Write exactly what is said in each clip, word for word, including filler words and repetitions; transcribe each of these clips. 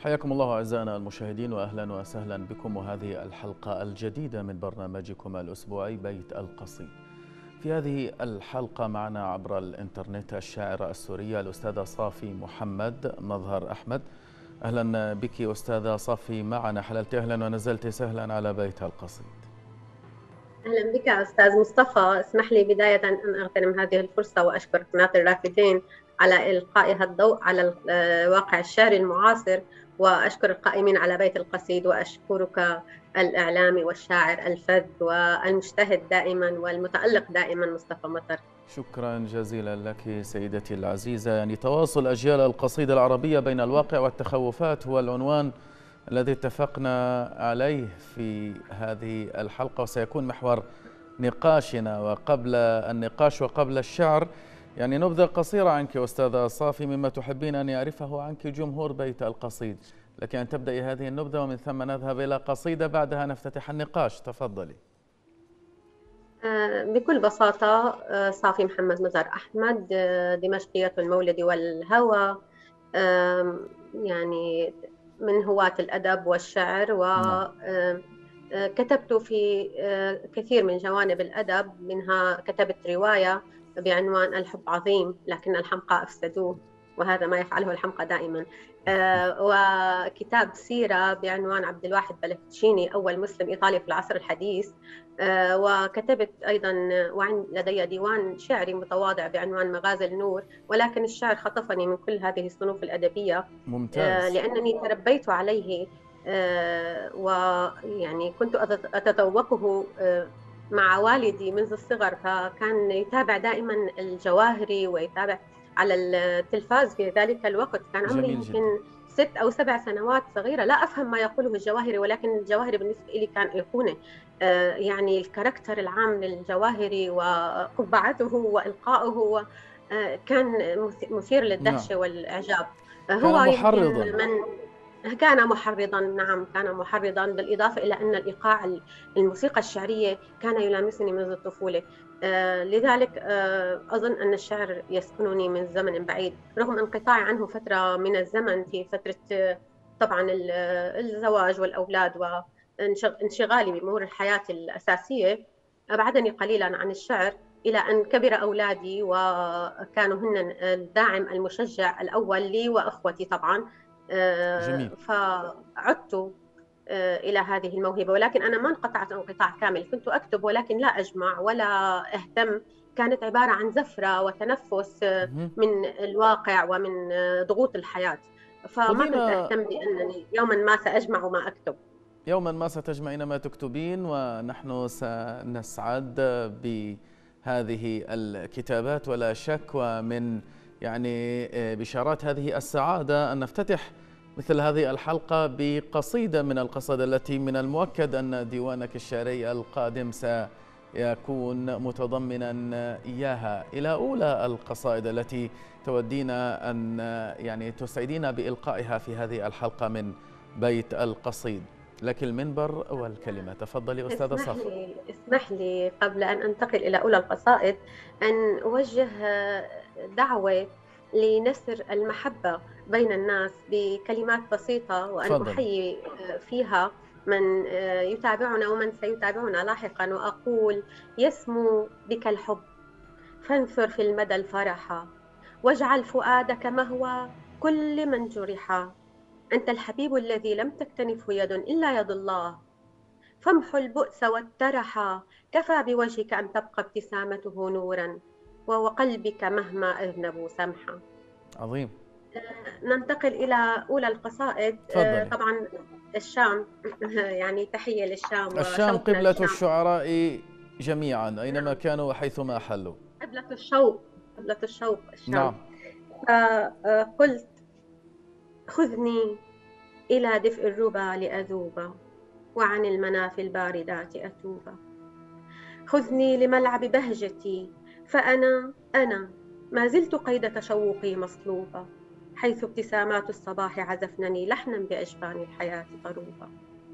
حياكم الله أعزائنا المشاهدين، وأهلا وسهلا بكم، وهذه الحلقة الجديدة من برنامجكم الأسبوعي بيت القصيد. في هذه الحلقة معنا عبر الإنترنت الشاعرة السورية الأستاذة صافي محمد مظهر أحمد. أهلا بك أستاذة صافي معنا، حللت أهلا ونزلت سهلا على بيت القصيد. أهلا بك أستاذ مصطفى. اسمح لي بداية أن أغتنم هذه الفرصة وأشكر قناة الرافدين على إلقائها الضوء على الواقع الشعري المعاصر، وأشكر القائمين على بيت القصيد، وأشكرك الإعلامي والشاعر الفذ والمجتهد دائما والمتألق دائما مصطفى مطر. شكرا جزيلا لك سيدتي العزيزة. يعني تواصل أجيال القصيدة العربية بين الواقع والتخوفات هو العنوان الذي اتفقنا عليه في هذه الحلقة، وسيكون محور نقاشنا. وقبل النقاش وقبل الشعر، يعني نبذة قصيرة عنك أستاذة صافي مما تحبين أن يعرفه عنك جمهور بيت القصيد. لك أن تبدأي هذه النبذة ومن ثم نذهب إلى قصيدة بعدها نفتتح النقاش. تفضلي. بكل بساطة، صافي محمد مظهر أحمد، دمشقية المولد والهوى، يعني من هواة الأدب والشعر، وكتبت في كثير من جوانب الأدب، منها كتبت رواية بعنوان الحب عظيم لكن الحمقى أفسدوه، وهذا ما يفعله الحمقى دائما، وكتاب سيرة بعنوان عبد الواحد بلفتشيني أول مسلم إيطالي في العصر الحديث، وكتبت أيضا لدي ديوان شعري متواضع بعنوان مغازل النور، ولكن الشعر خطفني من كل هذه الصنوف الأدبية. ممتاز. لأنني تربيت عليه، ويعني كنت أتذوقه مع والدي منذ الصغر، فكان يتابع دائما الجواهري ويتابع على التلفاز في ذلك الوقت. كان عمري يمكن ست أو سبع سنوات صغيرة، لا أفهم ما يقوله الجواهري، ولكن الجواهري بالنسبة لي كان أيقونة. يعني الكاركتر العام للجواهري وقبعته وإلقائه كان مثير للدهشة والإعجاب. هو كان يمكن محرضا. من كان محرضا، نعم كان محرضا، بالإضافة إلى أن الإيقاع الموسيقى الشعرية كان يلامسني منذ الطفولة. آه لذلك آه أظن أن الشعر يسكنني من زمن بعيد، رغم انقطاعي عنه فترة من الزمن في فترة آه طبعا الزواج والأولاد وانشغالي بأمور الحياة الأساسية، أبعدني قليلا عن الشعر، إلى أن كبر أولادي وكانوا هن الداعم المشجع الأول لي وأخوتي طبعا. جميل. فعدت إلى هذه الموهبة، ولكن أنا ما انقطعت انقطاع كامل، كنت أكتب ولكن لا أجمع ولا أهتم، كانت عبارة عن زفرة وتنفس من الواقع ومن ضغوط الحياة، فما كنت أهتم بأنني يوما ما سأجمع ما أكتب. يوما ما ستجمعين ما تكتبين، ونحن سنسعد بهذه الكتابات ولا شك. ومن يعني بشارات هذه السعادة أن نفتتح مثل هذه الحلقة بقصيدة من القصائد التي من المؤكد أن ديوانك الشعري القادم سيكون متضمنا إياها. إلى أولى القصائد التي تودين أن يعني تسعدين بإلقائها في هذه الحلقة من بيت القصيد. لك المنبر والكلمة. تفضلي أستاذة صافي. اسمح لي قبل أن أنتقل إلى أولى القصائد أن أوجه دعوة لنسر المحبة بين الناس بكلمات بسيطة، وأن فضل. أحيي فيها من يتابعنا ومن سيتابعنا لاحقا، وأقول: يسمو بك الحب فانثر في المدى الفرح، واجعل فؤادك مهوى كل من جرح. أنت الحبيب الذي لم تكتنفه يد إلا يد الله، فامحو البؤس والترح، كفى بوجهك أن تبقى ابتسامته نورا، وقلبك مهما أذنبوا سمحا. عظيم. ننتقل إلى أولى القصائد. فضلي. طبعا الشام يعني تحية للشام. الشام قبلة الشعراء جميعا أينما كانوا وحيثما حلوا. قبلة الشوق، قبلة الشوق الشام. نعم. فقلت: خذني إلى دفء الربا لأذوب، وعن المنافي الباردات أتوب. خذني لملعب بهجتي، فأنا أنا ما زلت قيد تشوقي مصلوبة، حيث ابتسامات الصباح عزفنني لحنا بأجفان الحياة طروبة.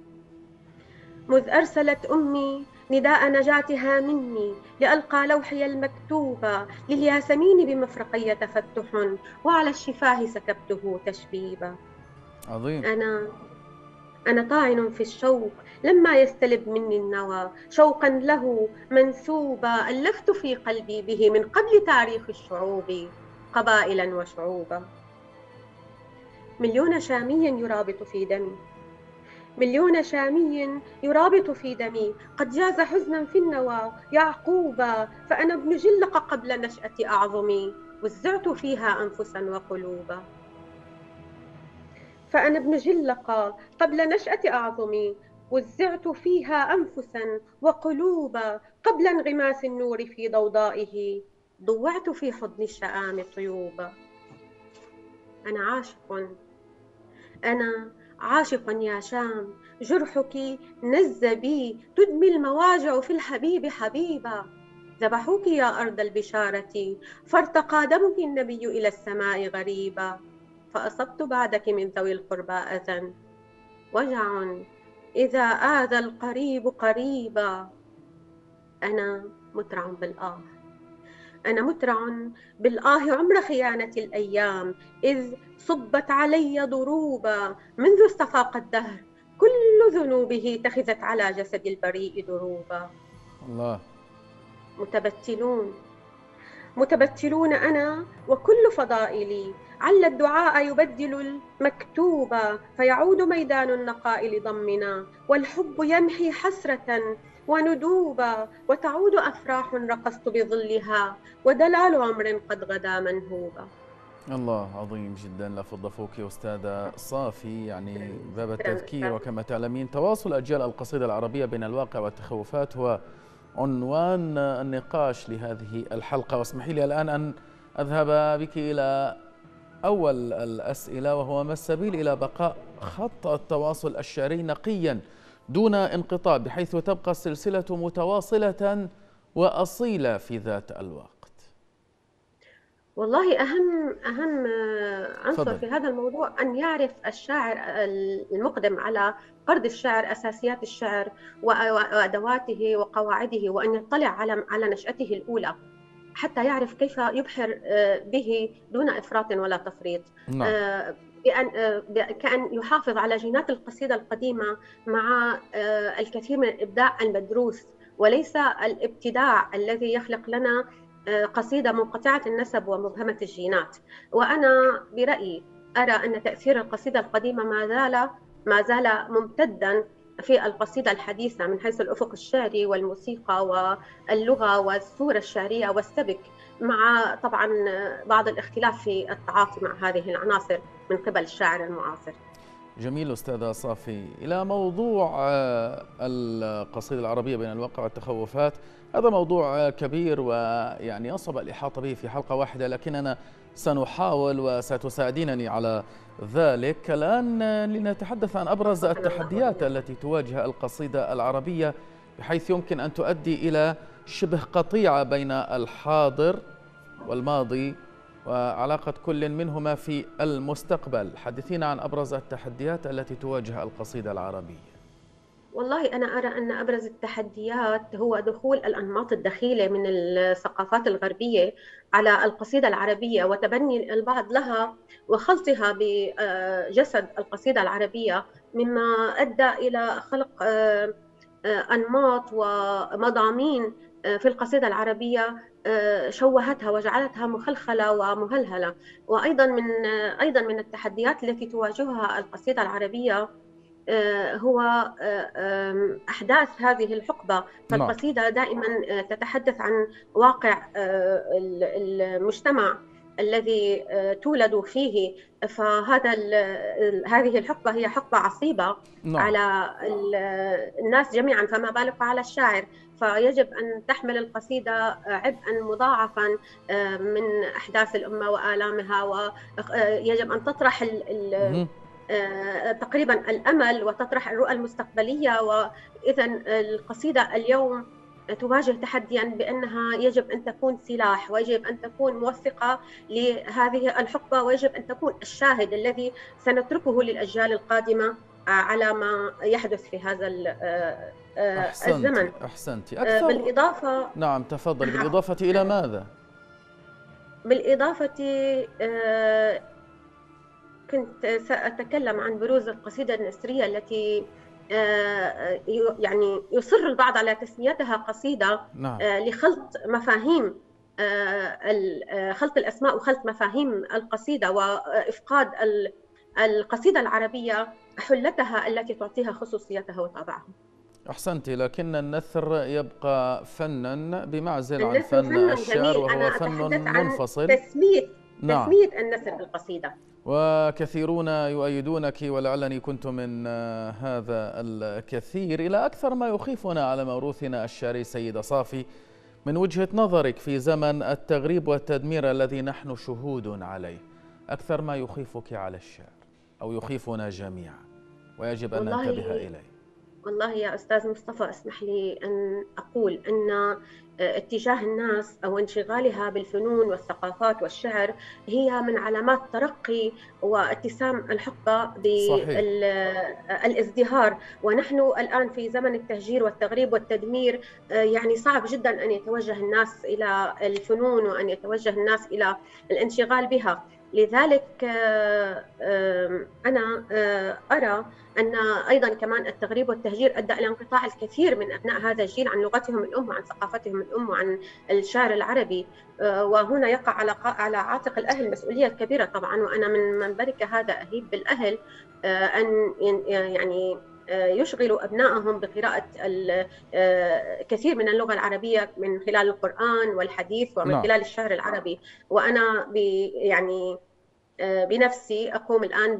مذ أرسلت أمي نداء نجاتها مني، لألقى لوحي المكتوب، للياسمين بمفرقي تفتح، وعلى الشفاه سكبته تشبيبا. عظيم. أنا أنا طاعن في الشوق لما يستلب مني النوى، شوقا له منسوبا ألفت في قلبي به من قبل تاريخ الشعوب قبائلا وشعوبا. مليون شامي يرابط في دمي، مليون شامي يرابط في دمي، قد جاز حزنا في النوى يعقوبا، فأنا ابن جلق قبل نشأة أعظمي، وزعت فيها أنفسا وقلوبا. فأنا ابن جلق قبل نشأة أعظمي، وزعت فيها أنفسا وقلوبا، قبل انغماس النور في ضوضائه ضوعت في حضن الشآم طيوبا. أنا عاشق، أنا عاشق يا شام، جرحك نز بي، تدمي المواجع في الحبيب حبيبا. ذبحوك يا أرض البشارة، فارتقى دمك النبي إلى السماء غريبا، فأصبت بعدك من ذوي القربى أذى، وجع إذا آذى القريب قريبا. أنا مترع بالآه، أنا مترع بالآه عمر خيانة الأيام، إذ صبت علي ضروبا، منذ استفاق الدهر كل ذنوبه اتخذت على جسد البريء دروبا. الله. متبتلون، متبتلون أنا وكل فضائلي، عل الدعاء يبدل المكتوب، فيعود ميدان النقاء لضمنا، والحب يمحي حسرة وندوبا، وتعود أفراح رقصت بظلها، ودلال عمر قد غدا منهوبا. الله، عظيم جدا. لا فض فوك أستاذة صافي. يعني باب التذكير، وكما تعلمين تواصل أجيال القصيدة العربية بين الواقع والتخوفات هو عنوان النقاش لهذه الحلقة. واسمحي لي الآن أن أذهب بك إلى أول الأسئلة، وهو ما السبيل إلى بقاء خط التواصل الشعري نقيا دون انقطاع، بحيث تبقى السلسلة متواصلة وأصيلة في ذات الوقت؟ والله أهم أهم عنصر فضل. في هذا الموضوع أن يعرف الشاعر المقدم على قرض الشعر أساسيات الشعر وأدواته وقواعده، وأن يطلع على على نشأته الأولى حتى يعرف كيف يبحر به دون إفراط ولا تفريط. نعم. بأن كأن يحافظ على جينات القصيدة القديمة مع الكثير من الإبداع المدروس، وليس الابتداع الذي يخلق لنا قصيدة منقطعة النسب ومبهمة الجينات. وأنا برأيي أرى أن تأثير القصيدة القديمة ما زال ما زال ممتدا في القصيدة الحديثة من حيث الأفق الشعري والموسيقى واللغة والصورة الشعرية والسبك، مع طبعا بعض الاختلاف في التعاطي مع هذه العناصر من قبل الشاعر المعاصر. جميل أستاذة صافي. إلى موضوع القصيدة العربية بين الواقع والتخوفات، هذا موضوع كبير ويعني يصعب الإحاطة به في حلقة واحدة، لكننا سنحاول وستساعدينني على ذلك. الآن لنتحدث عن أبرز التحديات التي تواجه القصيدة العربية، بحيث يمكن أن تؤدي إلى شبه قطيعة بين الحاضر والماضي وعلاقة كل منهما في المستقبل. حدثينا عن أبرز التحديات التي تواجه القصيدة العربية. والله أنا أرى أن أبرز التحديات هو دخول الأنماط الدخيلة من الثقافات الغربية على القصيدة العربية، وتبني البعض لها وخلطها بجسد القصيدة العربية، مما أدى إلى خلق أنماط ومضامين في القصيدة العربية شوهتها وجعلتها مخلخلة ومهلهلة. وأيضا من أيضا من التحديات التي تواجهها القصيدة العربية هو أحداث هذه الحقبة. فالقصيدة دائما تتحدث عن واقع المجتمع الذي تولد فيه، فهذا هذه الحقبة هي حقبة عصيبة نعم. على الناس جميعا، فما بالك على الشاعر، فيجب أن تحمل القصيدة عبئا مضاعفا من أحداث الأمة وآلامها، ويجب أن تطرح ال تقريبا الأمل وتطرح الرؤى المستقبلية. وإذا القصيدة اليوم تواجه تحديا بأنها يجب أن تكون سلاح، ويجب أن تكون موثقة لهذه الحقبة، ويجب أن تكون الشاهد الذي سنتركه للأجيال القادمة على ما يحدث في هذا أحسنتي الزمن. أحسنتي أكثر. بالإضافة نعم تفضل. بالإضافة إلى ماذا؟ بالإضافة كنت سأتكلم عن بروز القصيدة النثرية التي يعني يصر البعض على تسميتها قصيدة نعم. لخلط مفاهيم خلط الأسماء وخلط مفاهيم القصيدة وإفقاد القصيدة العربية حلتها التي تعطيها خصوصيتها وطابعها. أحسنت، لكن النثر يبقى فنا بمعزل عن النثر فن الشعر، وهو أنا فن منفصل. عن تسمية نعم. تسمية النثر بالقصيدة. وكثيرون يؤيدونك ولعلني كنت من هذا الكثير، إلى أكثر ما يخيفنا على موروثنا الشعري سيدة صافي من وجهة نظرك في زمن التغريب والتدمير الذي نحن شهود عليه، أكثر ما يخيفك على الشعر أو يخيفنا جميعا ويجب أن ننتبه إليه؟ والله يا أستاذ مصطفى، اسمح لي أن أقول أن اتجاه الناس أو انشغالها بالفنون والثقافات والشعر هي من علامات ترقي واتسام الحقبة بالازدهار، ونحن الآن في زمن التهجير والتغريب والتدمير. يعني صعب جدا أن يتوجه الناس إلى الفنون وأن يتوجه الناس إلى الانشغال بها. لذلك أنا أرى أن أيضا كمان التغريب والتهجير أدى إلى انقطاع الكثير من أبناء هذا الجيل عن لغتهم الأم وعن ثقافتهم الأم وعن الشعر العربي، وهنا يقع على على عاتق الأهل مسؤولية كبيرة طبعا، وأنا من منبرك هذا أهيب بالأهل أن يعني يشغلوا أبنائهم بقراءة الكثير من اللغة العربية من خلال القرآن والحديث ومن خلال الشعر العربي. وأنا يعني بنفسي أقوم الآن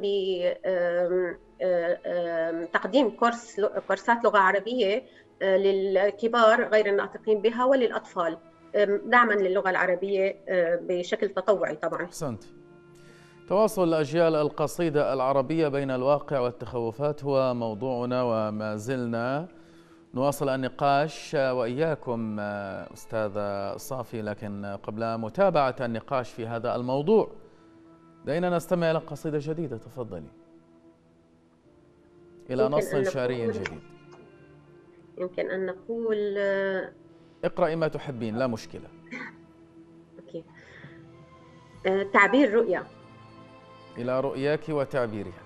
بتقديم كورس كورسات لغة عربية للكبار غير الناطقين بها وللأطفال دعما للغة العربية بشكل تطوعي طبعا. أحسنت. تواصل أجيال القصيدة العربية بين الواقع والتخوفات هو موضوعنا، وما زلنا نواصل النقاش وإياكم أستاذة صافي، لكن قبل متابعة النقاش في هذا الموضوع دعينا نستمع إلى قصيدة جديدة. تفضلي. إلى نص شعري جديد. يمكن أن نقول اقرأي ما تحبين، لا مشكلة. أوكي. تعبير رؤيا. إلى رؤياك وتعبيرها.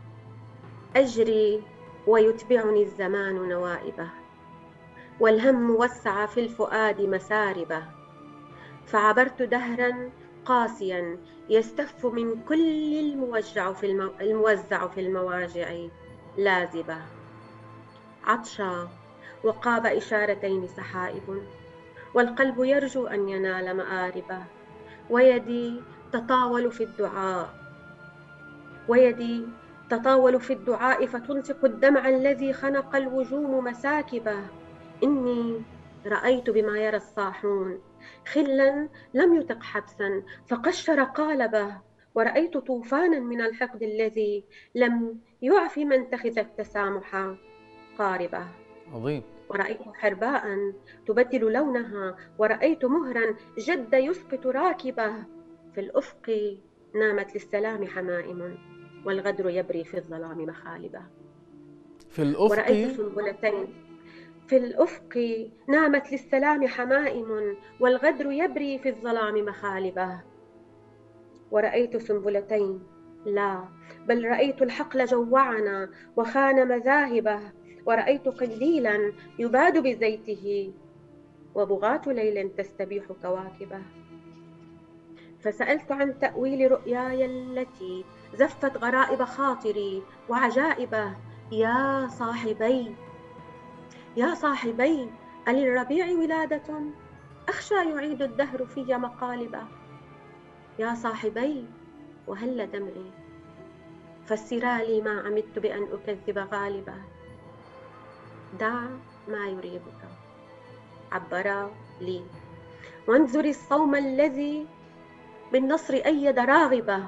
أجري ويتبعني الزمان نوائبه، والهم وسع في الفؤاد مساربه، فعبرت دهرا قاسيا يستف من كل الموجع في المو... الموزع في المواجع لازبه، عطشا وقاب إشارتين سحائب، والقلب يرجو أن ينال مآربه، ويدي تطاول في الدعاء ويدي تطاول في الدعاء فتنطق الدمع الذي خنق الوجوم مساكبه. إني رأيت بما يرى الصاحون خلا لم يطق حبسا فقشر قالبه، ورأيت طوفانا من الحقد الذي لم يعف من اتخذ التسامح قاربه. عظيم. ورأيت حرباء تبدل لونها، ورأيت مهرا جد يسقط راكبه، في الأفق نامت للسلام حمائم، والغدر يبري في الظلام مخالبه. في الأفق ورأيت سنبلتين في الأفق نامت للسلام حمائم، والغدر يبري في الظلام مخالبه. ورأيت سنبلتين لا بل رأيت الحقل جوعنا وخان مذاهبه، ورأيت قنديلا يباد بزيته وبغاة ليل تستبيح كواكبه. فسألت عن تأويل رؤياي التي زفت غرائب خاطري وعجائبه. يا صاحبي يا صاحبي أللربيع ولادة أخشى يعيد الدهر في مقالبه. يا صاحبي وهل دمعي فسرا لي ما عمدت بأن أكذب غالبه. دع ما يريبك عبرا لي، وانظري الصوم الذي بالنصر أيد راغبه.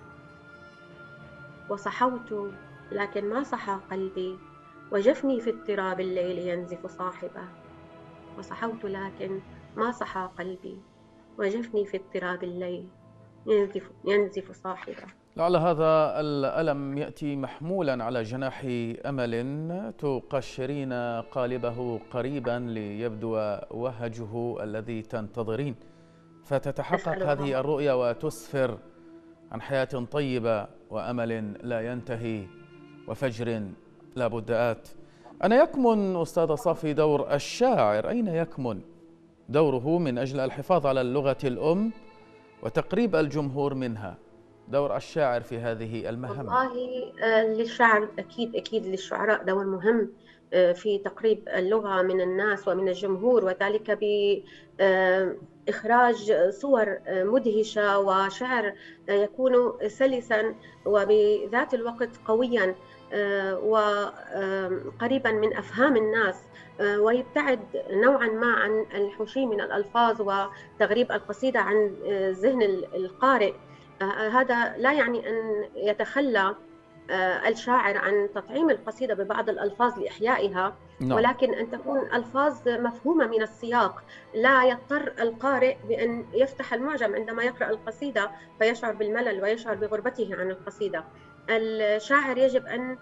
وصحوت لكن ما صحى قلبي، وجفني في اضطراب الليل ينزف صاحبه. وصحوت لكن ما صحى قلبي، وجفني في اضطراب الليل ينزف, ينزف صاحبه. لعل هذا الألم يأتي محمولا على جناح أمل تقشرين قالبه قريبا ليبدو وهجه الذي تنتظرين، فتتحقق هذه الرؤيا وتسفر عن حياة طيبة وأمل لا ينتهي وفجر لا بد آت. أين يكمن أستاذ صافي دور الشاعر؟ أين يكمن دوره من أجل الحفاظ على اللغة الأم وتقريب الجمهور منها؟ دور الشاعر في هذه المهمة. والله للشعر أكيد أكيد للشعراء دور مهم في تقريب اللغة من الناس ومن الجمهور، وذلك بإخراج صور مدهشة وشعر يكون سلسا وبذات الوقت قويا وقريبا من أفهام الناس، ويبتعد نوعا ما عن الحشي من الألفاظ وتغريب القصيدة عن ذهن القارئ. هذا لا يعني أن يتخلى الشاعر عن تطعيم القصيدة ببعض الألفاظ لإحيائها، ولكن أن تكون ألفاظ مفهومة من السياق، لا يضطر القارئ بأن يفتح المعجم عندما يقرأ القصيدة فيشعر بالملل ويشعر بغربته عن القصيدة. الشاعر يجب أن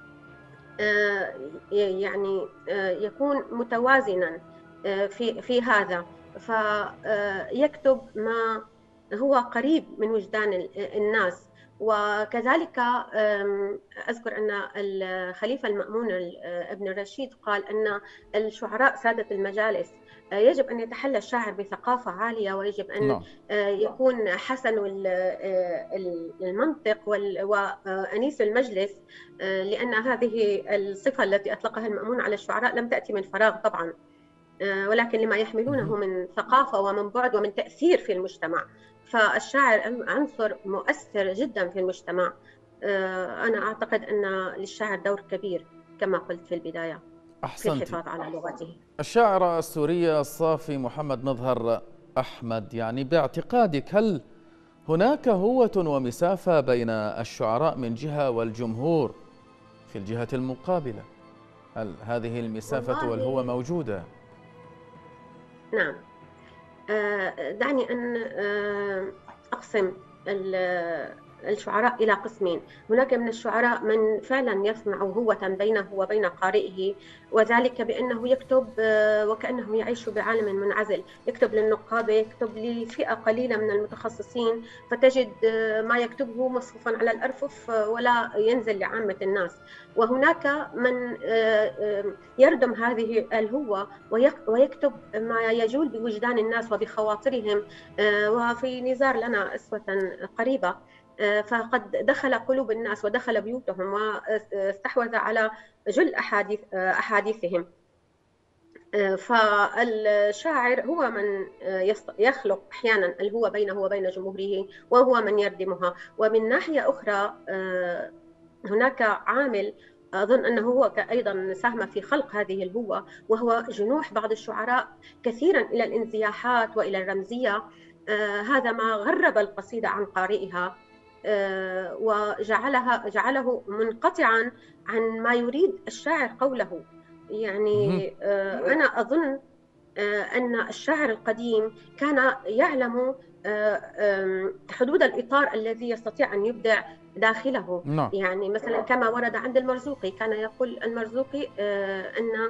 يعني يكون متوازنا في في هذا، فيكتب ما هو قريب من وجدان الناس. وكذلك أذكر أن الخليفة المأمون ابن رشيد قال أن الشعراء سادة المجالس. يجب أن يتحلى الشاعر بثقافة عالية، ويجب أن يكون حسن المنطق وأنيس المجلس، لأن هذه الصفة التي أطلقها المأمون على الشعراء لم تأتي من فراغ طبعا، ولكن لما يحملونه من ثقافة ومن بعد ومن تأثير في المجتمع. فالشاعر عنصر مؤثر جدا في المجتمع. أنا أعتقد أن للشاعر دور كبير كما قلت في البداية في الحفاظ على لغته. الشاعرة السورية صافي محمد مظهر أحمد، يعني باعتقادك هل هناك هوة ومسافة بين الشعراء من جهة والجمهور في الجهة المقابلة؟ هل هذه المسافة والهوة موجودة؟ نعم. دعني أن أقسم الشعراء إلى قسمين. هناك من الشعراء من فعلا يصنع هوة بينه وبين قارئه، وذلك بأنه يكتب وكأنه يعيش بعالم منعزل، يكتب للنقاد، يكتب لفئة قليلة من المتخصصين، فتجد ما يكتبه مصفوفا على الأرفف ولا ينزل لعامة الناس. وهناك من يردم هذه الهوة ويكتب ما يجول بوجدان الناس وبخواطرهم. وفي نزار لنا أسوة قريبة فقد دخل قلوب الناس ودخل بيوتهم واستحوذ على جل أحاديث أحاديثهم. فالشاعر هو من يخلق أحيانا الهوة بينه وبين جمهوره، وهو من يردمها. ومن ناحية أخرى هناك عامل أظن أنه هو أيضا ساهم في خلق هذه الهوة، وهو جنوح بعض الشعراء كثيرا إلى الانزياحات وإلى الرمزية. هذا ما غرب القصيدة عن قارئها وجعلها جعله منقطعا عن ما يريد الشاعر قوله. يعني أنا أظن أن الشاعر القديم كان يعلم حدود الإطار الذي يستطيع أن يبدع داخله. no. يعني مثلا كما ورد عند المرزوقي، كان يقول المرزوقي أن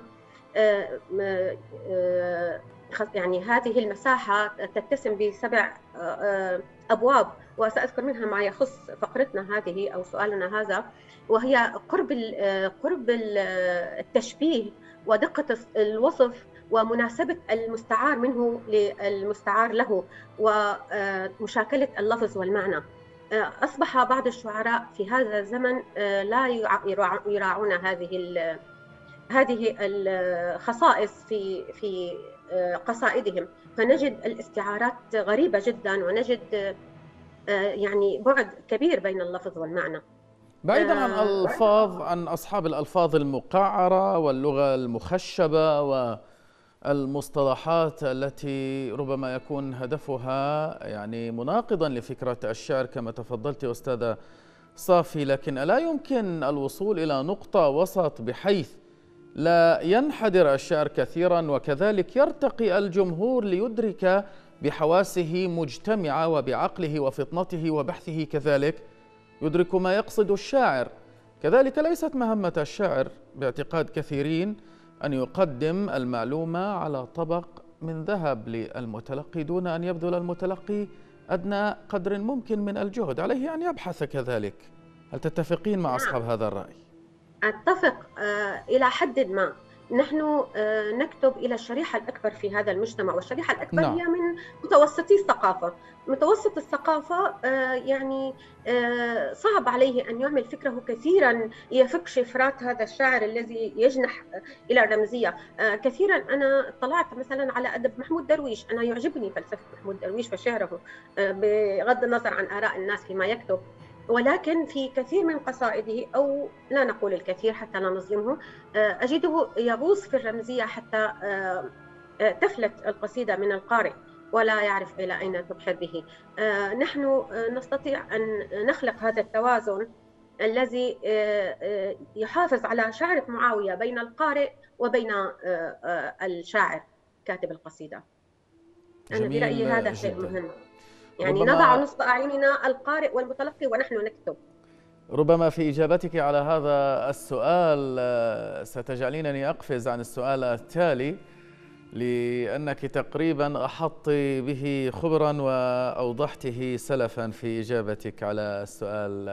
يعني هذه المساحة تتسم بسبع أبواب، وسأذكر منها ما يخص فقرتنا هذه أو سؤالنا هذا، وهي قرب قرب التشبيه ودقة الوصف ومناسبة المستعار منه للمستعار له ومشاكلة اللفظ والمعنى. أصبح بعض الشعراء في هذا الزمن لا يراعون هذه هذه الخصائص في في قصائدهم، فنجد الاستعارات غريبة جدا، ونجد يعني بعد كبير بين اللفظ والمعنى. بعيدا عن الألفاظ، عن أصحاب الألفاظ المقعرة واللغة المخشبة والمصطلحات التي ربما يكون هدفها يعني مناقضا لفكرة الشعر كما تفضلت أستاذة صافي، لكن ألا يمكن الوصول إلى نقطة وسط بحيث لا ينحدر الشعر كثيرا وكذلك يرتقي الجمهور ليدرك بحواسه مجتمعة وبعقله وفطنته وبحثه كذلك يدرك ما يقصد الشاعر؟ كذلك ليست مهمة الشاعر باعتقاد كثيرين أن يقدم المعلومة على طبق من ذهب للمتلقي دون أن يبذل المتلقي أدنى قدر ممكن من الجهد، عليه أن يبحث كذلك. هل تتفقين مع أصحاب نعم. هذا الرأي؟ أتفق آه، إلى حد ما. نحن آه، نكتب إلى الشريحة الأكبر في هذا المجتمع، والشريحة الأكبر نعم. هي من متوسطي الثقافة. متوسط الثقافة آه، يعني آه، صعب عليه أن يعمل فكره كثيرا يفك شفرات هذا الشاعر الذي يجنح إلى الرمزية. آه، كثيرا أنا اطلعت مثلا على أدب محمود درويش، أنا يعجبني فلسفة محمود درويش وشعره آه، بغض النظر عن آراء الناس فيما يكتب، ولكن في كثير من قصائده، أو لا نقول الكثير حتى لا نظلمه، أجده يغوص في الرمزية حتى تفلت القصيدة من القارئ ولا يعرف إلى أين تبحر به. نحن نستطيع أن نخلق هذا التوازن الذي يحافظ على شعرة معاوية بين القارئ وبين الشاعر كاتب القصيدة. أنا برأيي جميل هذا شيء جدا. مهم، يعني نضع ربما نصب أعيننا القارئ والمتلقي ونحن نكتب. ربما في إجابتك على هذا السؤال ستجعلينني أقفز عن السؤال التالي، لأنك تقريبا أحطت به خبرا وأوضحته سلفا في إجابتك على السؤال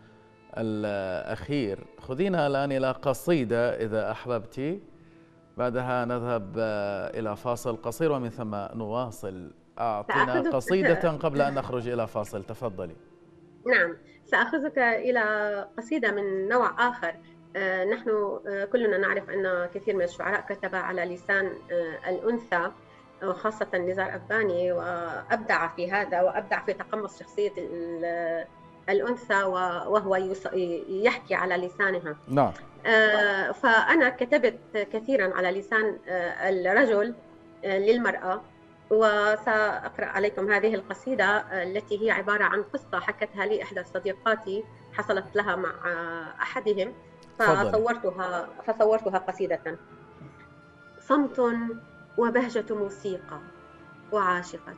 الأخير. خذينا الآن إلى قصيدة إذا أحببت، بعدها نذهب إلى فاصل قصير ومن ثم نواصل. أعطنا قصيدة قبل أن نخرج إلى فاصل، تفضلي. نعم، سأخذك إلى قصيدة من نوع آخر. نحن كلنا نعرف أن كثير من الشعراء كتب على لسان الأنثى، وخاصة نزار أباني، وأبدع في هذا، وأبدع في تقمص شخصية الأنثى وهو يحكي على لسانها. نعم. فأنا كتبت كثيرا على لسان الرجل للمرأة، وسأقرأ عليكم هذه القصيدة التي هي عبارة عن قصة حكتها لي إحدى صديقاتي حصلت لها مع أحدهم، فصورتها فصورتها قصيدة. صمت وبهجة موسيقى وعاشقة،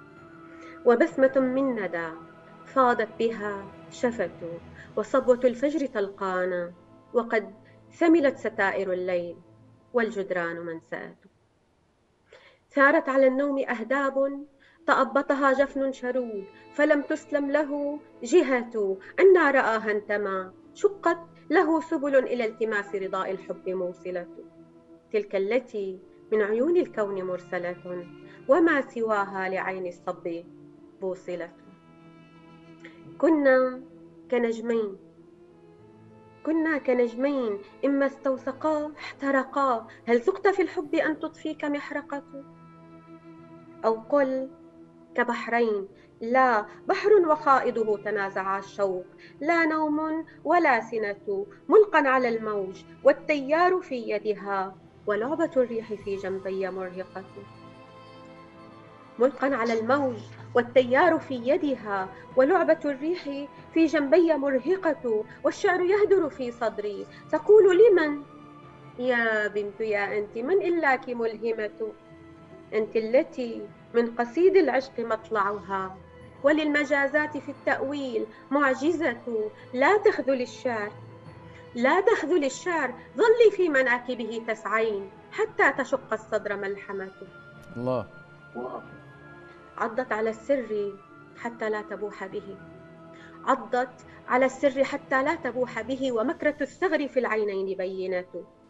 وبسمة من ندى فاضت بها شفة، وصبوة الفجر تلقانا، وقد ثملت ستائر الليل والجدران منساة. ثارت على النوم أهداب تأبطها جفن شرود، فلم تسلم له جهة أن رآها انتمى، شقت له سبل إلى التماس رضاء الحب موصلة، تلك التي من عيون الكون مرسلة، وما سواها لعين الصب بوصلة. كنا كنجمين كنا كنجمين إما استوثقا احترقا، هل ذقت في الحب أن تطفيك محرقة؟ أو قل كبحرين، لا بحر وخائضه تنازعا الشوق، لا نوم ولا سنة، ملقا على الموج والتيار في يدها، ولعبة الريح في جنبي مرهقة. ملقا على الموج والتيار في يدها، ولعبة الريح في جنبي مرهقة، والشعر يهدر في صدري، تقول لمن يا بنت يا أنت من إلاك ملهمة، أنت التي من قصيد العشق مطلعها، وللمجازات في التأويل معجزة، لا تخذل الشعر لا تخذل الشعر، ظلي في مناكبه تسعين حتى تشق الصدر ملحمة. الله. عضت على السر حتى لا تبوح به، عضت على السر حتى لا تبوح به، ومكرة الثغر في العينين بينات.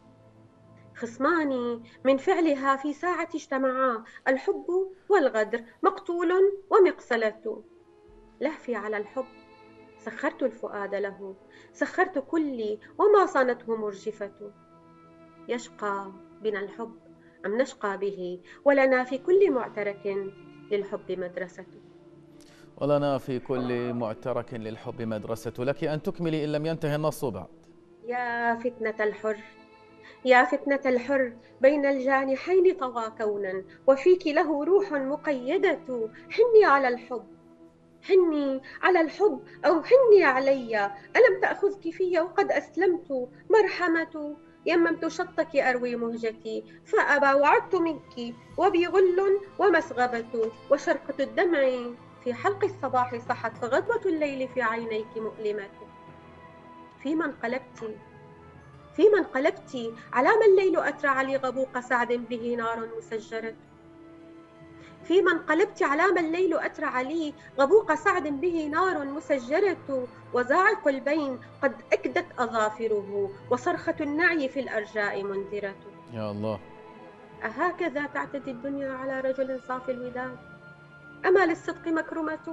خصمان من فعلها في ساعة اجتمعا، الحب والغدر، مقتول ومقصلة. لهفي على الحب سخرت الفؤاد له، سخرت كلي وما صانته مرجفة. يشقى بنا الحب أم نشقى به، ولنا في كل معترك للحب مدرسة. ولنا في كل معترك للحب مدرسة. لك أن تكملي إن لم ينتهي النص بعد. يا فتنة الحر يا فتنة الحر، بين الجانحين طوى كونا، وفيك له روح مقيدة. حني على الحب حني على الحب أو حني علي، ألم تأخذك في وقد أسلمت مرحمة. يممت شطك أروي مهجتي فأبى، وعدت منك وبي غل ومسغبة، وشرقة الدمع في حلق الصباح صحت، فغضبة الليل في عينيك مؤلمة. فيما انقلبت فيما انقلبت على ما الليل أترع لي غبوق سعد به نار مسجرة. فيما انقلبت علام الليل أترع لي، غبوق سعد به نار مسجرة، وزاعق البين قد أكدت أظافره، وصرخة النعي في الأرجاء منذرة. يا الله. أهكذا تعتدي الدنيا على رجل صافي الوداد؟ أما للصدق مكرمة؟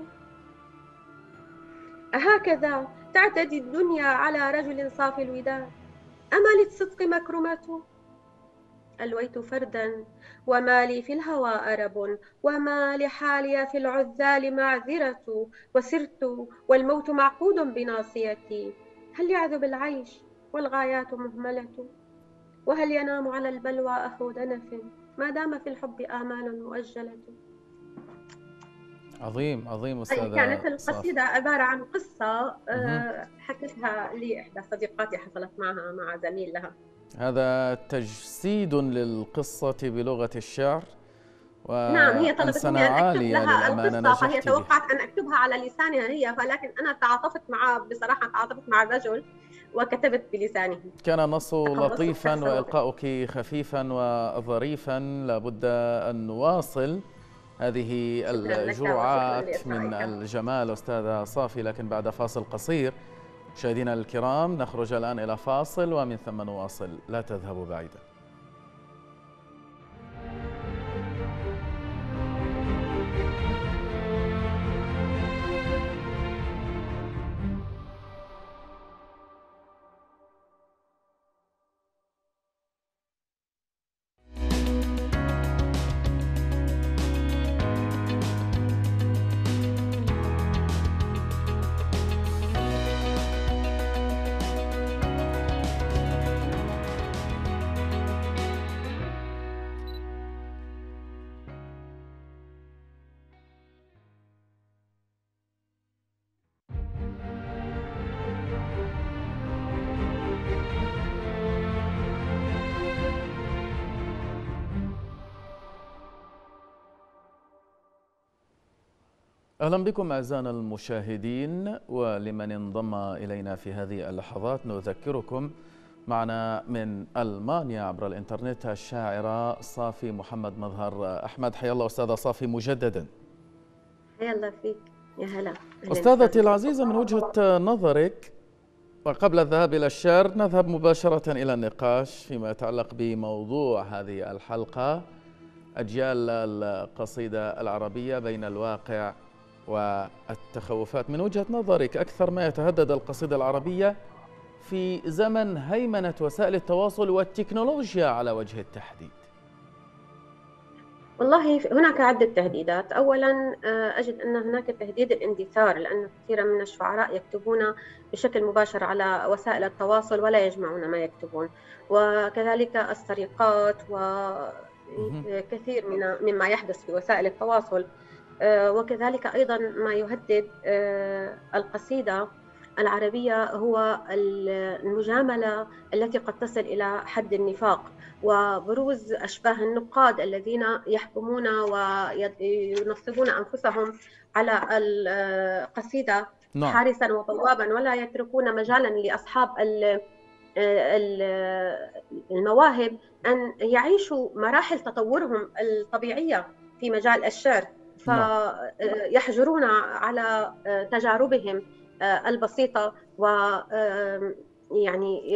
أهكذا تعتدي الدنيا على رجل صافي الوداد؟ أما للصدق مكرمة؟ ألويت فردا وما لي في الهوى أرب، وما لحالي في العذال معذرة، وسرت والموت معقود بناصيتي، هل يعذب العيش والغايات مهملة؟ وهل ينام على البلوى أخو دنف ما دام في الحب آمال مؤجلة؟ عظيم عظيم أستاذة. كانت القصيدة عبارة عن قصة حكتها لي إحدى صديقاتي، حصلت معها مع زميل لها. هذا تجسيد للقصة بلغة الشعر. نعم، هي طلبت مني أن أكتب لها القصة، فهي توقعت أن أكتبها على لسانها هي، فلكن أنا تعاطفت معها بصراحة، تعاطفت مع الرجل وكتبت بلسانه. كان النص لطيفا وإلقاؤك خفيفا وظريفا. لابد أن نواصل هذه الجرعات من الجمال أستاذة صافي، لكن بعد فاصل قصير. مشاهدينا الكرام، نخرج الآن إلى فاصل ومن ثم نواصل، لا تذهبوا بعيدا. أهلا بكم أعزائنا المشاهدين، ولمن انضم إلينا في هذه اللحظات نذكركم معنا من ألمانيا عبر الإنترنت الشاعرة صافي محمد مظهر أحمد. حيا الله أستاذة صافي مجددا. حيا الله فيك، يا هلا. أستاذتي العزيزة، من وجهة نظرك وقبل الذهاب إلى الشعر نذهب مباشرة إلى النقاش فيما يتعلق بموضوع هذه الحلقة، أجيال القصيدة العربية بين الواقع والتخوفات. من وجهة نظرك أكثر ما يتهدد القصيدة العربية في زمن هيمنة وسائل التواصل والتكنولوجيا على وجه التحديد؟ والله هناك عدة تهديدات. أولا أجد أن هناك تهديد الاندثار، لأن كثيرا من الشعراء يكتبون بشكل مباشر على وسائل التواصل ولا يجمعون ما يكتبون، وكذلك السرقات وكثير من مما يحدث في وسائل التواصل، وكذلك أيضا ما يهدد القصيدة العربية هو المجاملة التي قد تصل إلى حد النفاق، وبروز أشباه النقاد الذين يحكمون وينصبون أنفسهم على القصيدة حارسا وبوابا، ولا يتركون مجالا لأصحاب المواهب أن يعيشوا مراحل تطورهم الطبيعية في مجال الشعر، فيحجرون على تجاربهم البسيطة و يعني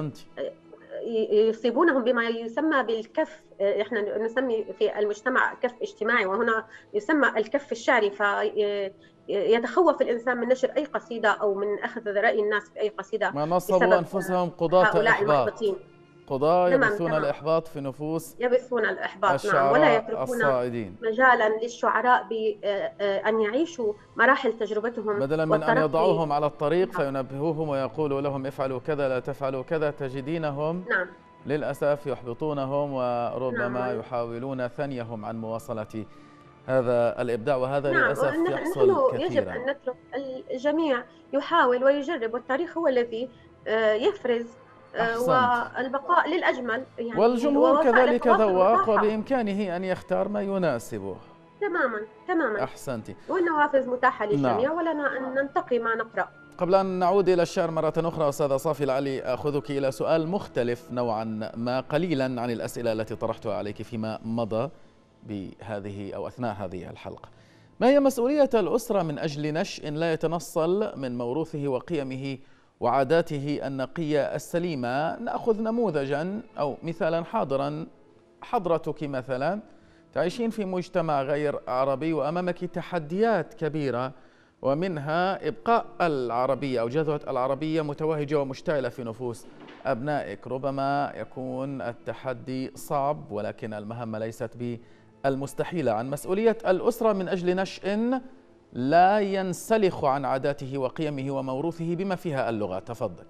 يصيبونهم بما يسمى بالكف. احنا نسمي في المجتمع كف اجتماعي، وهنا يسمى الكف الشعري، فيتخوف الإنسان من نشر أي قصيدة أو من أخذ رأي الناس في أي قصيدة. ما نصبوا أنفسهم قضاة إحباط، قضاة يبثون الإحباط في نفوس يبثون الإحباط، نعم، ولا يتركون الصاعدين مجالا للشعراء بأن يعيشوا مراحل تجربتهم، بدلا من أن يضعوهم على الطريق فينبهوهم ويقولوا لهم افعلوا كذا لا تفعلوا كذا، تجدينهم نعم. للأسف يحبطونهم وربما نعم. يحاولون ثنيهم عن مواصلة هذا الإبداع، وهذا نعم. للأسف يحصل نحن كثيرا. يجب أن نترك الجميع يحاول ويجرب، والتاريخ هو الذي يفرز أحسنت. والبقاء للأجمل يعني، والجمهور كذلك ذواق وبإمكانه أن يختار ما يناسبه. تماما تماما أحسنتي. والنوافذ متاحة للجميع نعم. ولنا أن ننتقي ما نقرأ. قبل أن نعود إلى الشعر مرة أخرى أستاذة صافي، لعلي أخذك إلى سؤال مختلف نوعا ما قليلا عن الأسئلة التي طرحتها عليك فيما مضى. بهذه أو أثناء هذه الحلقة. ما هي مسؤولية الأسرة من أجل نشء لا يتنصل من موروثه وقيمه وعاداته النقية السليمة؟ نأخذ نموذجا أو مثالا حاضرا. حضرتك مثلا تعيشين في مجتمع غير عربي وأمامك تحديات كبيرة، ومنها إبقاء العربية أو جذوة العربية متوهجة ومشتعلة في نفوس أبنائك. ربما يكون التحدي صعب ولكن المهمة ليست بالمستحيلة. عن مسؤولية الأسرة من أجل نشء لا ينسلخ عن عاداته وقيمه وموروثه بما فيها اللغة. تفضل.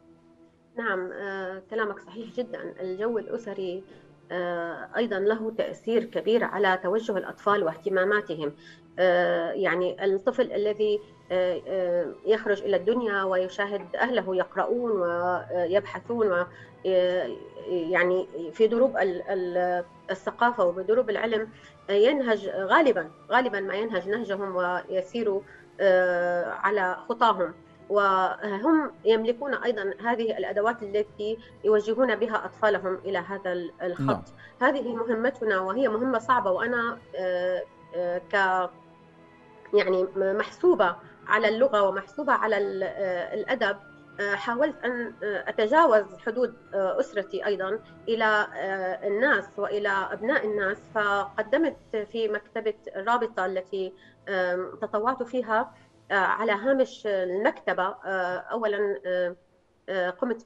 نعم، آه، كلامك صحيح جدا. الجو الأسري آه، أيضا له تأثير كبير على توجه الأطفال واهتماماتهم. آه، يعني الطفل الذي آه، آه، يخرج إلى الدنيا ويشاهد أهله يقرؤون ويبحثون و آه، يعني في دروب ال- ال- الثقافة وبدروب العلم، آه، ينهج غالبا غالبا ما ينهج نهجهم ويسير آه، على خطاهم، وهم يملكون أيضا هذه الأدوات التي يوجهون بها أطفالهم إلى هذا الخط. نعم. هذه مهمتنا وهي مهمة صعبة، وأنا آه، آه، ك يعني محسوبة على اللغة ومحسوبة على ال- آه، الأدب. آه، حاولت أن آه، أتجاوز حدود آه، أسرتي أيضا إلى آه، الناس وإلى أبناء الناس، فقدمت في مكتبة الرابطة التي آم، تطوعت فيها آه، على هامش المكتبة. آه، أولا آه، آه، قمت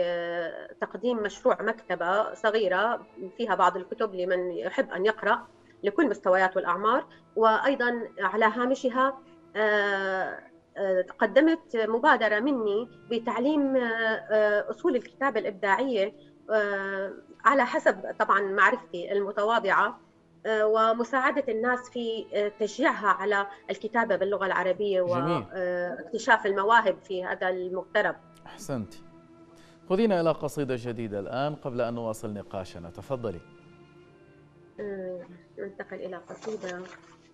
بتقديم مشروع مكتبة صغيرة فيها بعض الكتب لمن يحب أن يقرأ لكل مستويات والأعمار، وأيضا على هامشها آه، آه، قدمت مبادرة مني بتعليم آه، أصول الكتابة الإبداعية آه، على حسب طبعا معرفتي المتواضعة، آه، ومساعدة الناس في آه، تشجيعها على الكتابة باللغة العربية جميل. واكتشاف المواهب في هذا المغترب. أحسنت. خذينا إلى قصيدة جديدة الآن قبل أن نواصل نقاشنا. تفضلي. آه، ننتقل إلى قصيدة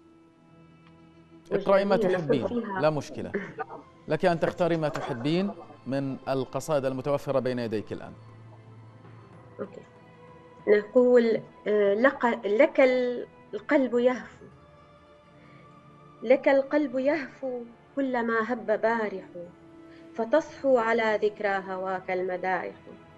اقرأي ما وجدانية نقول تحبين، فيها. لا مشكلة. لك أن تختاري ما تحبين من القصائد المتوفرة بين يديك الآن. أوكي. نقول آه، لك, لك القلب يهفو، لك القلب يهفو كلما هب بارح، فتصحو على ذكرى هواك المدائح.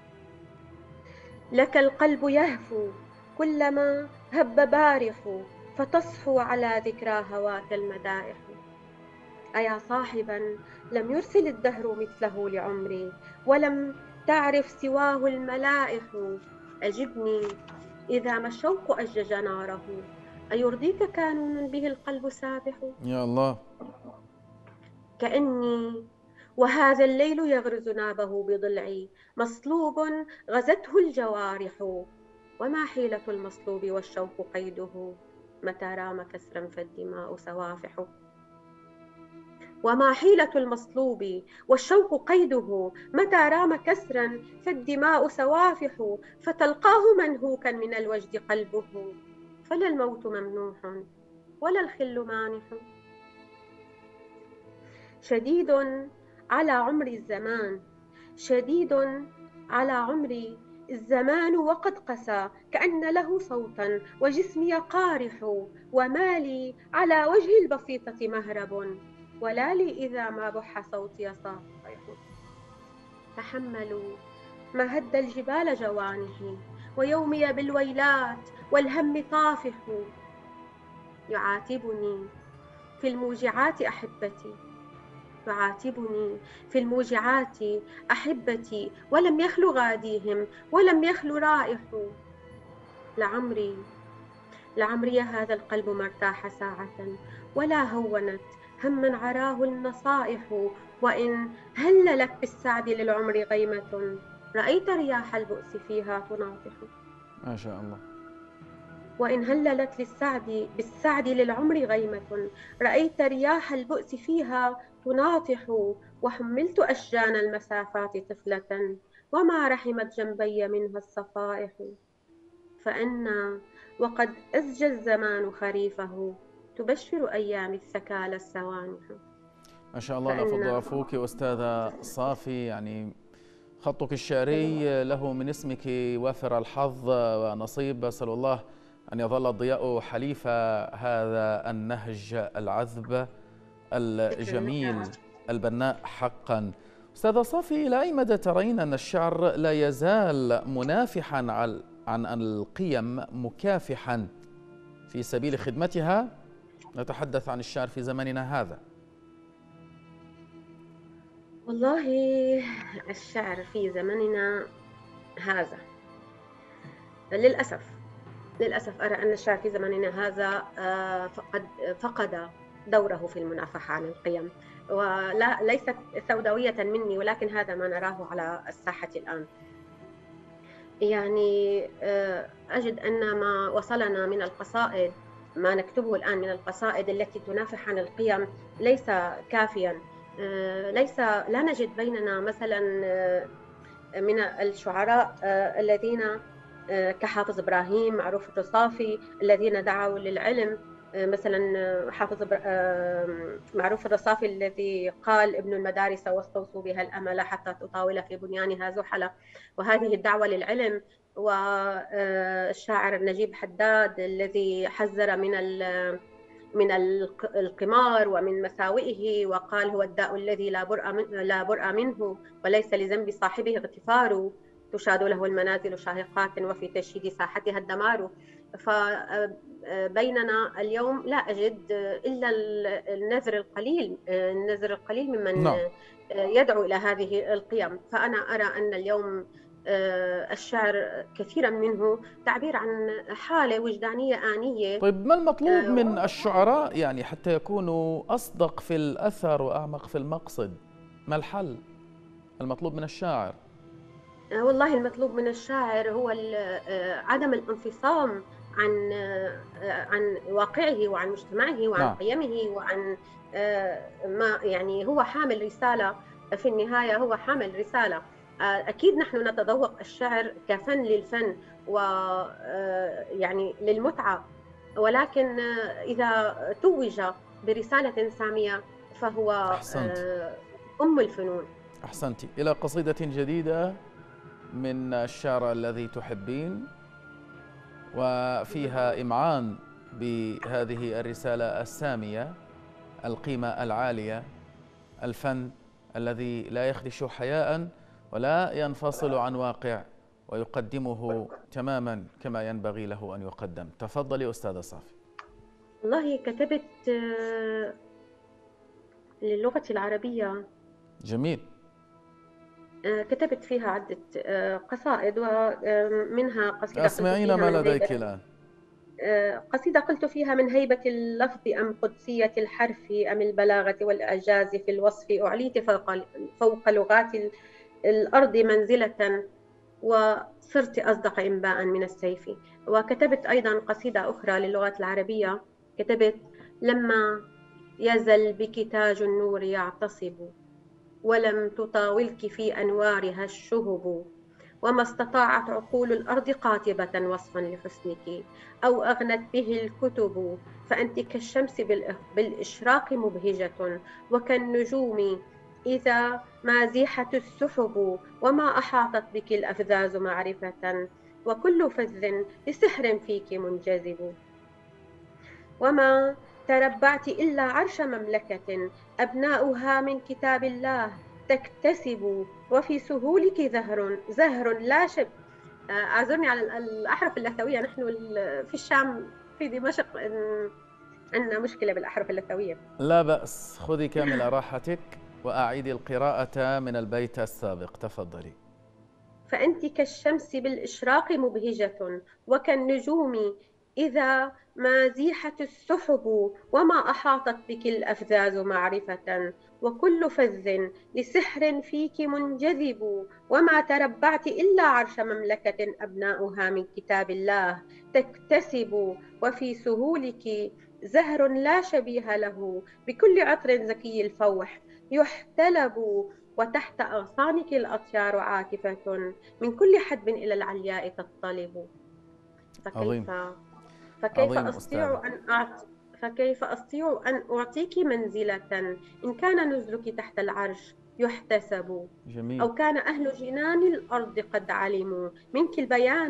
لك القلب يهفو كلما هب بارح، فتصحو على ذكرى هواك المدائح. أيا صاحبا لم يرسل الدهر مثله لعمري، ولم تعرف سواه الملائح. أجبني إذا ما الشوق أجج ناره، أيرضيك كانون به القلب سابح. يا الله. كأني وهذا الليل يغرز نابه بضلعي، مصلوب غزته الجوارح. وما حيلة المصلوب والشوق قيده، متى رام كسرا فالدماء سوافح. وما حيلة المصلوب والشوق قيده، متى رام كسرا فالدماء سوافح. فتلقاه منهوكا من الوجد قلبه، فلا الموت ممنوح ولا الخل مانح. شديد على عمري الزمان، شديد على عمري الزمان وقد قسى، كأن له صوتا وجسمي قارح. ومالي على وجه البسيطة مهرب، ولا لي إذا ما بح صوتي صافح. تحملوا ما هد الجبال جوانحي، ويومي بالويلات والهم طافح. يعاتبني في الموجعات أحبتي، يعاتبني في الموجعات أحبتي، ولم يخل غاديهم ولم يخل رائح. لعمري لعمري هذا القلب ما ارتاح ساعة، ولا هونت هما عراه النصائح. وإن هل لك بالسعد للعمر غيمة، رأيت رياح البؤس فيها تناطح. ما شاء الله. وإن هللت للسعد بالسعد للعمر غيمة، رأيت رياح البؤس فيها تناطح. وحملت أشجان المسافات طفلة، وما رحمت جنبي منها الصفائح. فأنا وقد أزجى الزمان خريفه، تبشر أيام الثكالى السوانح. ما شاء الله. لا فضل عفوك أستاذة صافي، يعني خطك الشعري له من اسمك وافر الحظ ونصيب. أسأل الله أن يظل الضياء حليف هذا النهج العذب الجميل البناء حقا. أستاذة صافي، إلى أي مدى ترين أن الشعر لا يزال منافحا عن القيم، مكافحا في سبيل خدمتها؟ نتحدث عن الشعر في زمننا هذا. والله الشعر في زمننا هذا للأسف للأسف أرى أن الشعر في زمننا هذا فقد فقد دوره في المنافحة عن القيم، ولا ليست سوداوية مني، ولكن هذا ما نراه على الساحة الآن. يعني أجد أن ما وصلنا من القصائد، ما نكتبه الآن من القصائد التي تنافح عن القيم ليس كافيا. ليس لا نجد بيننا مثلا من الشعراء الذين كحافظ إبراهيم، معروف الرصافي، الذين دعوا للعلم. مثلا حافظ معروف الرصافي الذي قال: ابن المدارس واستوصوا بها الأمل حتى تطاول في بنيانها زحلة، وهذه الدعوة للعلم. والشاعر نجيب حداد الذي حذر من من القمار ومن مساوئه، وقال: هو الداء الذي لا برأ من لا برأ منه، وليس لذنب صاحبه اغتفار، تشاد له المنازل شاهقات وفي تشييد ساحتها الدمار. فبيننا اليوم لا أجد إلا النذر القليل النذر القليل ممن نعم. يدعو إلى هذه القيم. فأنا أرى أن اليوم الشعر كثيرا منه تعبير عن حالة وجدانية آنية. طيب، ما المطلوب من الشعراء يعني حتى يكونوا أصدق في الأثر وأعمق في المقصد؟ ما الحل المطلوب من الشاعر؟ والله المطلوب من الشاعر هو عدم الانفصام عن عن واقعه وعن مجتمعه وعن نعم. قيمه وعن ما يعني هو حامل رسالة. في النهاية هو حامل رسالة. أكيد نحن نتذوق الشعر كفن للفن ويعني للمتعة، ولكن إذا توج برسالة سامية فهو أحسنت. أم الفنون. أحسنتي. إلى قصيدة جديدة من الشعر الذي تحبين وفيها إمعان بهذه الرسالة السامية، القيمة العالية، الفن الذي لا يخدش حياء ولا ينفصل عن واقع ويقدمه تماما كما ينبغي له أن يقدم. تفضلي أستاذة صافي. والله كتبت للغة العربية. جميل. كتبت فيها عدة قصائد، ومنها قصيدة أسمعينا ما لديك الآن. قصيدة قلت فيها: من هيبة اللفظ أم قدسية الحرف أم البلاغة والإعجاز في الوصف، أعليت فوق, فوق لغات الأرض منزلة وصرت أصدق إنباء من السيف. وكتبت أيضا قصيدة أخرى للغات العربية، كتبت: لما يزل بك تاج النور يعتصب، ولم تطاولك في أنوارها الشهب، وما استطاعت عقول الأرض قاطبة وصفا لحسنك، أو أغنت به الكتب، فأنت كالشمس بالإشراق مبهجة، وكالنجوم إذا ما زيحت السحب، وما أحاطت بك الأفذاذ معرفة، وكل فذ لسحر فيك منجذب، وما تربعت إلا عرش مملكة أبناؤها من كتاب الله تكتسب، وفي سهولك زهر زهر لا شب. أعذرني على الأحرف اللثوية، نحن في الشام في دمشق عندنا مشكلة بالأحرف اللثوية. لا بأس، خذي كامل راحتك وأعيدي القراءة من البيت السابق. تفضلي. فأنت كالشمس بالإشراق مبهجة، وكالنجوم إذا ما زيحت السحب، وما أحاطت بك الأفذاذ معرفة، وكل فذ لسحر فيك منجذب، وما تربعت إلا عرش مملكة أبناؤها من كتاب الله تكتسب، وفي سهولك زهر لا شبيه له، بكل عطر زكي الفوح يحتلب، وتحت أغصانك الأطيار عاكفة، من كل حدب إلى العلياء تطلب. فكيف عظيم. فكيف عظيم أستطيع أستاذة. أن أعطي فكيف أستطيع أن أعطيك منزلة إن كان نزلك تحت العرش يحتسب. جميل. أو كان أهل جنان الأرض قد علموا منك البيان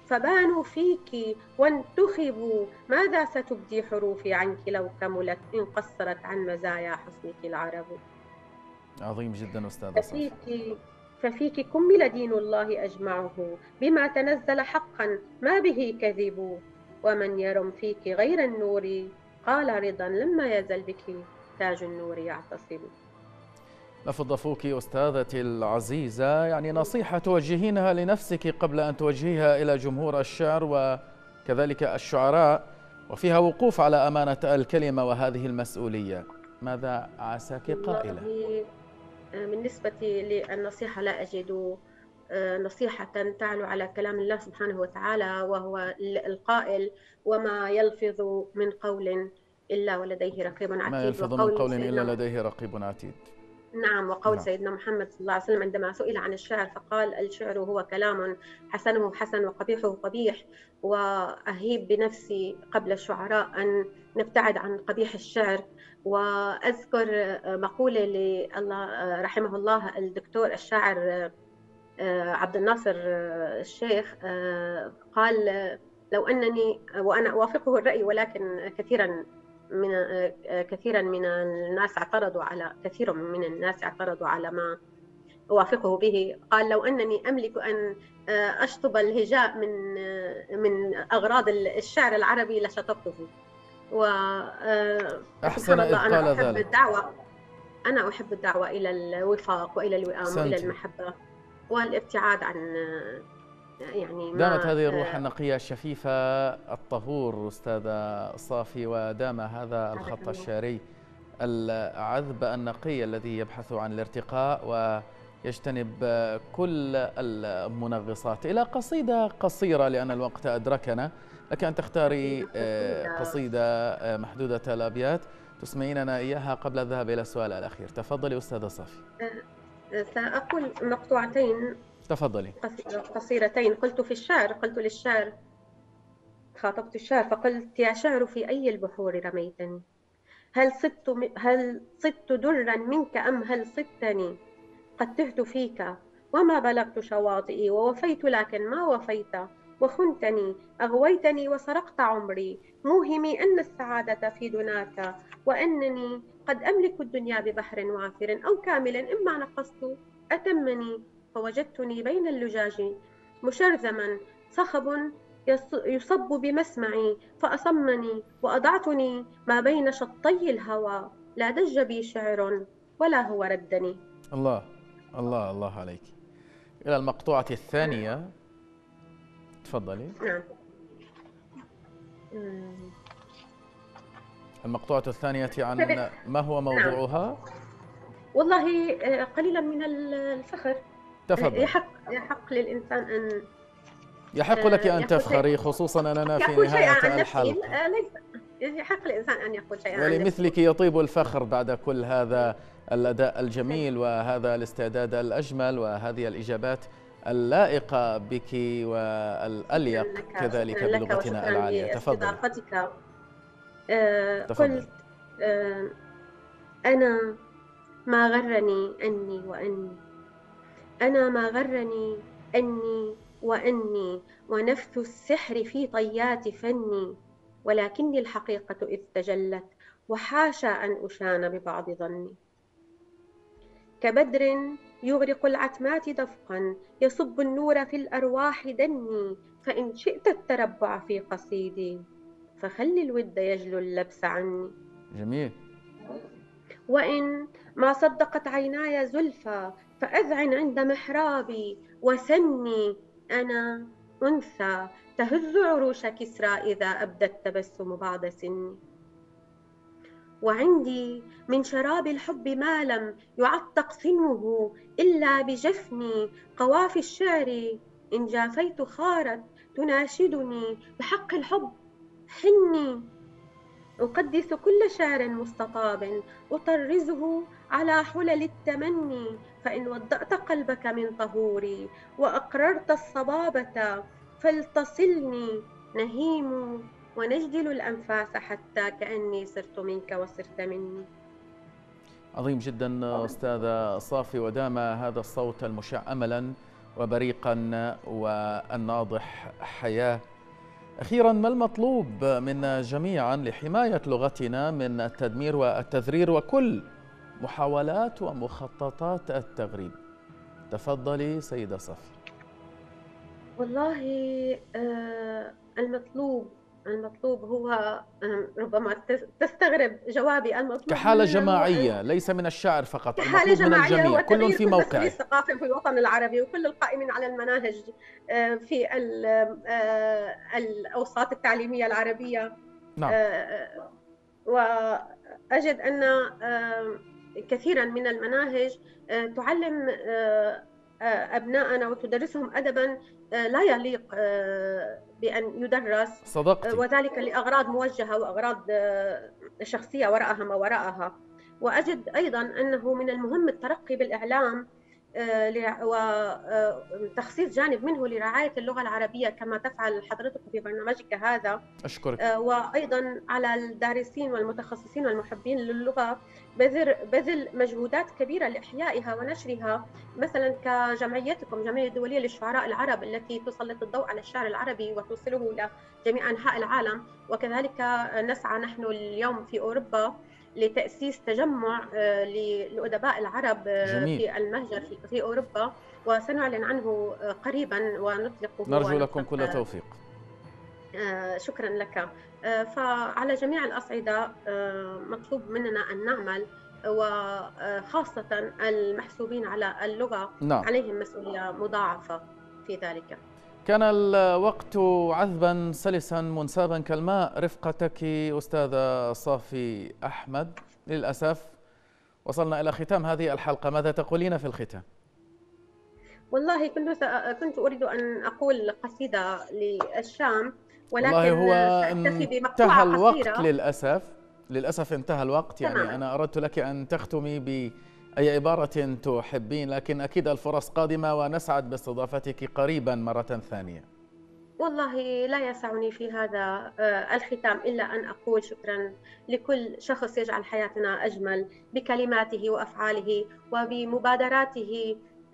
فبانوا فيك وانتخبوا، ماذا ستبدي حروفي عنك لو كملت، إن قصرت عن مزايا حسنك العرب. عظيم جدا أستاذة صافي. ففيك ففيك كمل دين الله أجمعه، بما تنزل حقا ما به كذب، ومن يرم فيك غير النور قال رضا لما يزل بك تاج النور يعتصب. لفظ فوك أستاذتي العزيزة، يعني نصيحة توجهينها لنفسك قبل أن توجهيها إلى جمهور الشعر وكذلك الشعراء، وفيها وقوف على أمانة الكلمة وهذه المسؤولية، ماذا عساك قائلة؟ بالنسبة للنصيحة لا أجد نصيحة تعلو على كلام الله سبحانه وتعالى، وهو القائل: وما يلفظ من قول إلا ولديه رقيب عتيد. ما يلفظ من قول إلا لديه رقيب عتيد. نعم، وقول نعم. سيدنا محمد صلى الله عليه وسلم عندما سئل عن الشعر فقال: الشعر هو كلام حسنه حسن وقبيحه قبيح، وأهيب بنفسي قبل الشعراء أن نبتعد عن قبيح الشعر. وأذكر مقولة لله رحمه الله الدكتور الشاعر عبد الناصر الشيخ، قال: لو أنني، وأنا أوافقه الرأي ولكن كثيرا من كثيرا من الناس اعترضوا على كثير من الناس اعترضوا على ما أوافقه به، قال: لو أنني أملك أن أشطب الهجاء من من أغراض الشعر العربي لشطبته. و أحسن إذ قال أنا أحب ذلك. الدعوة أنا أحب الدعوة إلى الوفاق وإلى الوئام سنتي. وإلى المحبة والابتعاد عن يعني ما دامت هذه الروح النقية الشفيفة الطهور أستاذة صافي، ودام هذا الخط الشعري العذب النقي الذي يبحث عن الارتقاء ويجتنب كل المنغصات، إلى قصيدة قصيرة لأن الوقت أدركنا، لك أن تختاري قصيدة محدودة الأبيات تسمعيننا إياها قبل الذهاب إلى السؤال الأخير. تفضلي أستاذة صافي. سأقول مقطوعتين تفضلي. قصيرتين. قلت في الشعر قلت للشعر خاطبت الشعر فقلت: يا شعر في أي البحور رميتني؟ هل صدت هل صدت درا منك أم هل صدتني؟ قد تهت فيك وما بلغت شواطئي، ووفيت لكن ما وفيت، وخنتني أغويتني وسرقت عمري، موهمي أن السعادة في دناك، وأنني قد أملك الدنيا ببحر وافر أو كامل، إما نقصت أتمني، فوجدتني بين اللجاج مشرذما، صخب يصب بمسمعي فأصمني، وأضعتني ما بين شطي الهوى، لا دج بي شعر ولا هو ردني. الله الله الله عليك. إلى المقطوعة الثانية تفضلي. نعم. المقطوعة الثانية عن ما هو موضوعها؟ نعم. والله قليلا من الفخر. تفضل. يحق يحق للإنسان أن يحق لك أن تفخري، خصوصا أننا في نهاية الحلقة. ليس يحق للإنسان أن يقول شيئا ولمثلك يطيب الفخر بعد كل هذا الأداء الجميل وهذا الاستعداد الأجمل وهذه الإجابات اللائقة بك والأليق كذلك بلغتنا العالية. تفضل. آه قلت آه أنا ما غرني أني وأني أنا ما غرني أني وأني ونفث السحر في طيات فني، ولكني الحقيقة إذ تجلت وحاشا أن أشان ببعض ظني، كبدر يغرق العتمات دفقا يصب النور في الأرواح دني، فإن شئت التربع في قصيدي فخلي الود يجلو اللبس عني. جميل. وإن ما صدقت عيناي زلفى فأذعن عند محرابي وسني، أنا أنثى تهز عروش كسرى إذا أبدى التبسم بعد سني، وعندي من شراب الحب ما لم يعتق صنوه إلا بجفني، قوافي الشعر إن جافيت خارت تناشدني بحق الحب حني، أقدس كل شعر مستطاب أطرزه على حلل التمني، فإن ودأت قلبك من طهوري وأقررت الصبابة فلتصلني نهيم ونجدل الأنفاس حتى كأني صرت منك وصرت مني. عظيم جدا أستاذة صافي، ودام هذا الصوت المشع أملا وبريقا والناضح حياة. أخيرا، ما المطلوب منا جميعا لحماية لغتنا من التدمير والتذرير وكل محاولات ومخططات التغريب؟ تفضلي سيدة صافي. والله آه المطلوب المطلوب هو ربما تستغرب جوابي. المطلوب كحالة جماعية ليس من الشاعر فقط، المطلوب من الجميع، كل في موقعه. الثقافي في الوطن العربي وكل القائمين على المناهج في الأوساط التعليمية العربية. نعم. وأجد أن كثيرا من المناهج تعلم أبناءنا وتدرسهم أدبا لا يليق بأن يدرس. صدقتي. وذلك لأغراض موجهة وأغراض شخصية وراءها ما وراءها. وأجد أيضا أنه من المهم الترقي بالإعلام وتخصيص جانب منه لرعاية اللغة العربية كما تفعل حضرتك في برنامجك هذا. أشكرك. وأيضا على الدارسين والمتخصصين والمحبين للغة بذل بذل مجهودات كبيرة لإحيائها ونشرها، مثلا كجمعيتكم جمعية دولية للشعراء العرب التي تسلط الضوء على الشعر العربي وتوصله إلى جميع أنحاء العالم. وكذلك نسعى نحن اليوم في أوروبا لتأسيس تجمع للأدباء العرب جميل. في المهجر في أوروبا، وسنعلن عنه قريبا ونطلقه. نرجو لكم كل توفيق. شكرا لك. فعلى جميع الأصعدة مطلوب مننا أن نعمل، وخاصة المحسوبين على اللغة. نعم. عليهم مسؤولية مضاعفة في ذلك. كان الوقت عذبا سلسا منسابا كالماء رفقتك أستاذة صافي أحمد. للأسف وصلنا إلى ختام هذه الحلقة، ماذا تقولين في الختام؟ والله كنت كنت أريد أن أقول قصيدة للشام، ولكن والله هو انتهى الوقت للأسف للأسف انتهى الوقت. يعني تمام. أنا أردت لك أن تختمي بأي عبارة تحبين، لكن أكيد الفرص قادمة ونسعد باستضافتك قريبا مرة ثانية. والله لا يسعني في هذا الختام إلا أن أقول شكرا لكل شخص يجعل حياتنا أجمل بكلماته وأفعاله وبمبادراته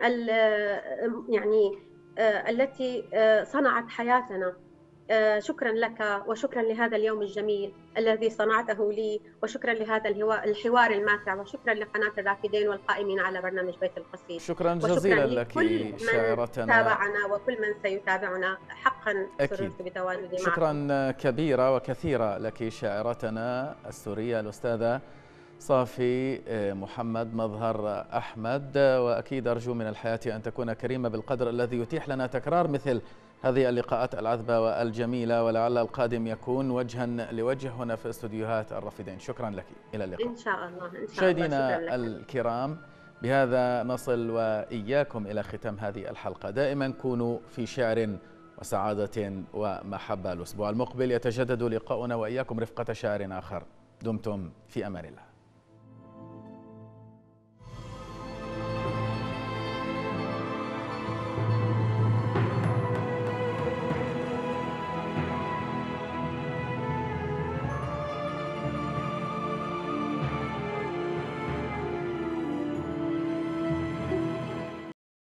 يعني التي صنعت حياتنا. شكرا لك، وشكرا لهذا اليوم الجميل الذي صنعته لي، وشكرا لهذا الحوار الماتع، وشكرا لقناة الرافدين والقائمين على برنامج بيت القصيد. شكرا جزيلا لك شاعرتنا، من تابعنا وكل من سيتابعنا. حقا سررت بتواجدي معكم. شكرا كبيرة وكثيرة لك شاعرتنا السورية الأستاذة صافي محمد مظهر أحمد. وأكيد أرجو من الحياة أن تكون كريمة بالقدر الذي يتيح لنا تكرار مثل هذه اللقاءات العذبة والجميلة، ولعل القادم يكون وجها لوجه هنا في استوديوهات الرافدين. شكرا لك، إلى اللقاء إن شاء الله. إن شاء مشاهدينا الكرام، بهذا نصل وإياكم إلى ختام هذه الحلقة. دائما كونوا في شعر وسعادة ومحبة. الأسبوع المقبل يتجدد لقاؤنا وإياكم رفقة شاعر آخر. دمتم في أمان الله.